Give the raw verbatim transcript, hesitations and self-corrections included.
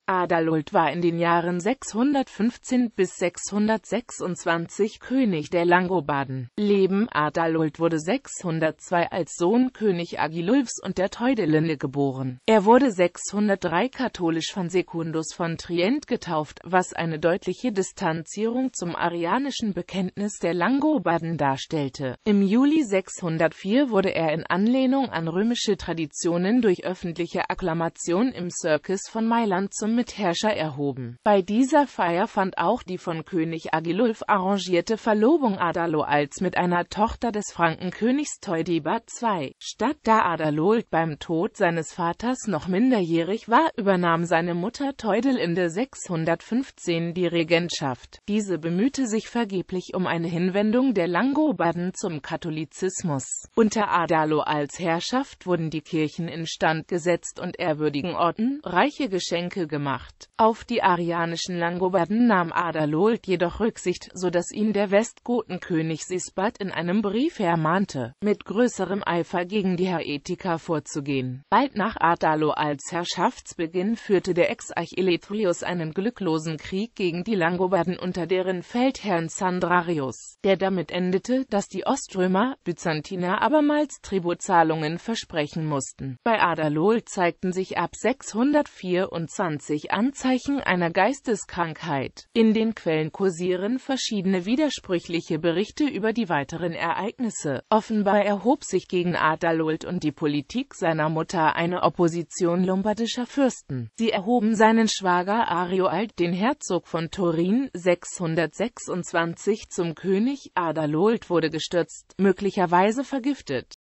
Adalult war in den Jahren sechshundertfünfzehn bis sechshundertsechsundzwanzig König der Langobarden. Leben Adalult wurde sechshundertzwei als Sohn König Agilulfs und der Theudelinde geboren. Er wurde sechshundertdrei katholisch von Secundus von Trient getauft, was eine deutliche Distanzierung zum arianischen Bekenntnis der Langobarden darstellte. Im Juli sechshundertvier wurde er in Anlehnung an römische Traditionen durch öffentliche Akklamation im Circus von Mailand zum Mitherrscher erhoben. Bei dieser Feier fand auch die von König Agilulf arrangierte Verlobung Adalualds mit einer Tochter des Frankenkönigs Theudebert der Zweite statt. Da Adalult beim Tod seines Vaters noch minderjährig war, übernahm seine Mutter Theudelinde sechshundertfünfzehn die Regentschaft. Diese bemühte sich vergeblich um eine Hinwendung der Langobarden zum Katholizismus. Unter Adalualds Herrschaft wurden die Kirchen instand gesetzt und ehrwürdigen Orten reiche Geschenke gemacht. Auf die arianischen Langobarden nahm Adalult jedoch Rücksicht, so dass ihn der Westgotenkönig Sisebert in einem Brief ermahnte, mit größerem Eifer gegen die Häetiker vorzugehen. Bald nach Adalualds Herrschaftsbeginn führte der Exarch einen glücklosen Krieg gegen die Langobarden unter deren Feldherrn Sandrarius, der damit endete, dass die Oströmer, Byzantiner, abermals Tributzahlungen versprechen mussten. Bei Adalult zeigten sich ab sechshundertvierundzwanzig Anzeichen einer Geisteskrankheit. In den Quellen kursieren verschiedene widersprüchliche Berichte über die weiteren Ereignisse. Offenbar erhob sich gegen Adalult und die Politik seiner Mutter eine Opposition lombardischer Fürsten. Sie erhoben seinen Schwager Arioald, den Herzog von Turin, sechshundertsechsundzwanzig zum König. Adalult wurde gestürzt, möglicherweise vergiftet.